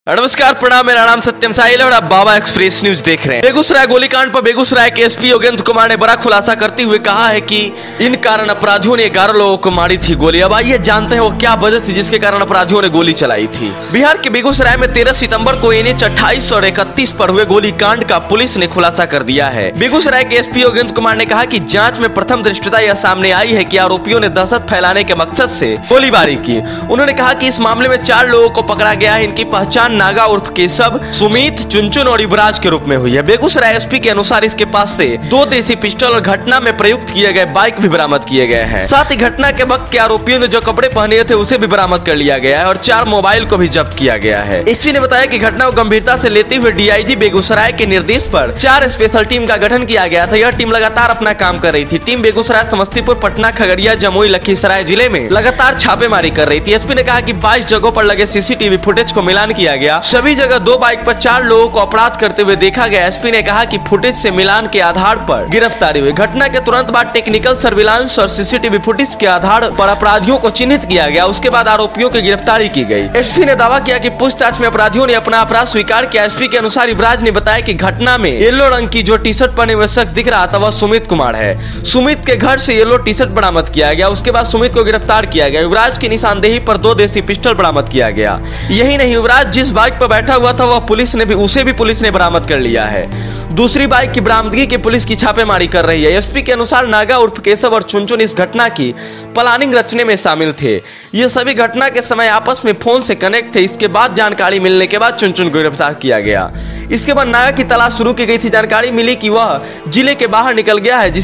नमस्कार, प्रणाम। मेरा नाम सत्यम साहिल है और आप बाबा एक्सप्रेस न्यूज देख रहे हैं। बेगूसराय गोलीकांड पर बेगूसराय के एसपी योगेंद्र कुमार ने बड़ा खुलासा करते हुए कहा है कि इन कारण अपराधियों ने 11 लोगों को मारी थी गोली। अब आइए जानते हैं वो क्या वजह थी जिसके कारण अपराधियों ने गोली चलाई थी। बिहार के बेगूसराय में 13 सितंबर को NH 28 और 31 पर हुए गोलीकांड का पुलिस ने खुलासा कर दिया है। बेगूसराय के एसपी योगेंद्र कुमार ने कहा कि जांच में प्रथम दृष्टता यह सामने आई है कि आरोपियों ने दहशत फैलाने के मकसद से गोलीबारी की। उन्होंने कहा कि इस मामले में 4 लोगों को पकड़ा गया है। इनकी पहचान नागा उर्फ सब सुमित, चुनचुन और युवराज के रूप में हुई है। बेगूसराय एसपी के अनुसार इसके पास से 2 देसी पिस्टल और घटना में प्रयुक्त किए गए बाइक भी बरामद किए गए हैं। साथ ही घटना के वक्त के आरोपियों ने जो कपड़े पहने थे उसे भी बरामद कर लिया गया है और 4 मोबाइल को भी जब्त किया गया है। एसपी ने बताया कि घटना को गंभीरता से लेते हुए DIG बेगूसराय के निर्देश पर 4 स्पेशल टीम का गठन किया गया था। यह टीम लगातार अपना काम कर रही थी। टीम बेगूसराय, समस्तीपुर, पटना, खगड़िया, जमुई, लखीसराय जिले में लगातार छापेमारी कर रही थी। एसपी ने कहा कि 22 जगहों पर लगे CCTV फुटेज को मिलान किया गया। सभी जगह 2 बाइक पर 4 लोगों को अपराध करते हुए देखा गया। एसपी ने कहा कि फुटेज से मिलान के आधार पर गिरफ्तारी हुई। घटना के तुरंत बाद टेक्निकल सर्विलांस और CCTV फुटेज के आधार पर अपराधियों को चिन्हित किया गया। उसके बाद आरोपियों की गिरफ्तारी की गई। एसपी ने दावा किया कि पूछताछ में अपराधियों ने अपना अपराध स्वीकार किया। एसपी के अनुसार युवराज ने बताया कि घटना में येलो रंग की जो टी-शर्ट पहने हुए शख्स दिख रहा था वह सुमित कुमार है। सुमित के घर से येलो टी-शर्ट बरामद किया गया। उसके बाद सुमित को गिरफ्तार किया गया। युवराज की निशानदेही पर 2 देसी पिस्टल बरामद किया गया। यही नहीं, युवराज जिस बाइक पर बैठा हुआ था वह उसे भी पुलिस ने बरामद कर लिया है। दूसरी बाइक की बरामदगी की पुलिस की छापेमारी कर रही है। एसपी के अनुसार नागा उर्फ केशव और चुनचुन इस घटना की प्लानिंग रचने में शामिल थे। ये सभी घटना के समय आपस में फोन से कनेक्ट थे। इसके बाद जानकारी मिलने के बाद चुनचुन को गिरफ्तार किया गया। इसके बाद नागा की तलाश शुरू की गई थी। जानकारी मिली कि वह जिले के बाहर निकल गया है,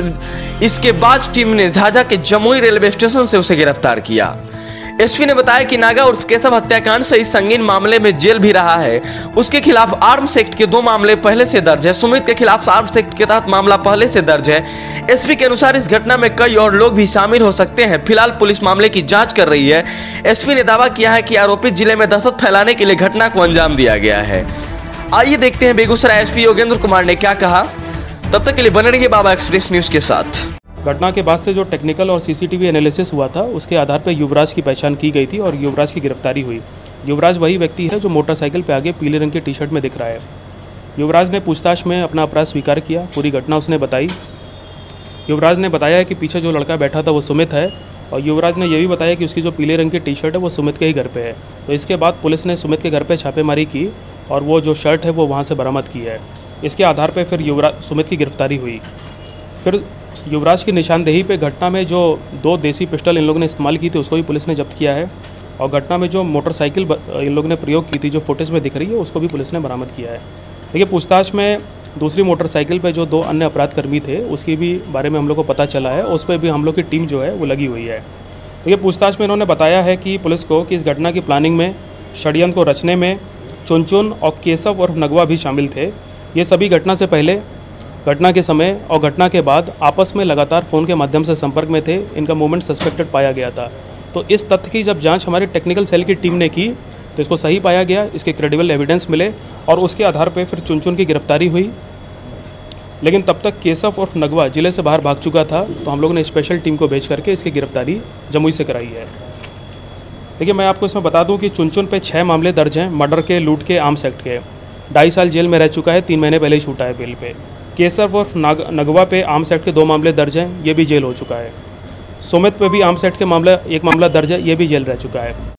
इसके बाद टीम ने झाझा के जमुई रेलवे स्टेशन से उसे गिरफ्तार किया। एसपी ने बताया कि नागा उर्फ केशव हत्याकांड से इस संगीन मामले में जेल भी रहा है। उसके खिलाफ आर्म्स एक्ट के 2 मामले पहले से दर्ज है। सुमित के खिलाफ आर्म्स एक्ट के तहत मामला पहले से दर्ज है। एसपी के अनुसार इस घटना में कई और लोग भी शामिल हो सकते हैं। फिलहाल पुलिस मामले की जांच कर रही है। एसपी ने दावा किया है कि आरोपित जिले में दहशत फैलाने के लिए घटना को अंजाम दिया गया है। आइए देखते हैं बेगूसराय एसपी योगेंद्र कुमार ने क्या कहा। तब तक के लिए बने रहिए बाबा एक्सप्रेस न्यूज के साथ। घटना के बाद से जो टेक्निकल और CCTV एनालिसिस हुआ था उसके आधार पर युवराज की पहचान की गई थी और युवराज की गिरफ्तारी हुई। युवराज वही व्यक्ति है जो मोटरसाइकिल पे आगे पीले रंग के टी-शर्ट में दिख रहा है। युवराज ने पूछताछ में अपना अपराध स्वीकार किया। पूरी घटना उसने बताई। युवराज ने बताया है कि पीछे जो लड़का बैठा था वो सुमित है और युवराज ने यह भी बताया कि उसकी जो पीले रंग की टी-शर्ट है वो सुमित के ही घर पर है। तो इसके बाद पुलिस ने सुमित के घर पर छापेमारी की और वो जो शर्ट है वो वहाँ से बरामद की है। इसके आधार पर फिर सुमित की गिरफ्तारी हुई। फिर युवराज की निशानदेही पे घटना में जो 2 देसी पिस्टल इन लोगों ने इस्तेमाल की थी उसको भी पुलिस ने जब्त किया है और घटना में जो मोटरसाइकिल इन लोगों ने प्रयोग की थी जो फुटेज में दिख रही है उसको भी पुलिस ने बरामद किया है। देखिए, पूछताछ में दूसरी मोटरसाइकिल पे जो 2 अन्य अपराधकर्मी थे उसकी भी बारे में हम लोग को पता चला है। उस पर भी हम लोग की टीम जो है वो लगी हुई है। देखिए, पूछताछ में इन्होंने बताया है कि पुलिस को कि इस घटना की प्लानिंग में, षड्यंत्र को रचने में चुनचुन और केशव और नगवा भी शामिल थे। ये सभी घटना से पहले, घटना के समय और घटना के बाद आपस में लगातार फ़ोन के माध्यम से संपर्क में थे। इनका मूवमेंट सस्पेक्टेड पाया गया था। तो इस तथ्य की जब जांच हमारे टेक्निकल सेल की टीम ने की तो इसको सही पाया गया। इसके क्रेडिबल एविडेंस मिले और उसके आधार पर फिर चुनचुन की गिरफ्तारी हुई। लेकिन तब तक केशव और नगवा जिले से बाहर भाग चुका था तो हम लोगों ने स्पेशल टीम को भेज करके इसकी गिरफ्तारी जमुई से कराई है। देखिए, मैं आपको इसमें बता दूँ कि चुनचुन पे 6 मामले दर्ज हैं मर्डर के, लूट के, आर्म्स एक्ट के। 2.5 साल जेल में रह चुका है। 3 महीने पहले ही छूटा है बेल पे। केशव और नगवा पे आर्म्स एक्ट के 2 मामले दर्ज हैं, ये भी जेल हो चुका है। सुमित पे भी आर्म्स एक्ट के 1 मामला दर्ज है, ये भी जेल रह चुका है।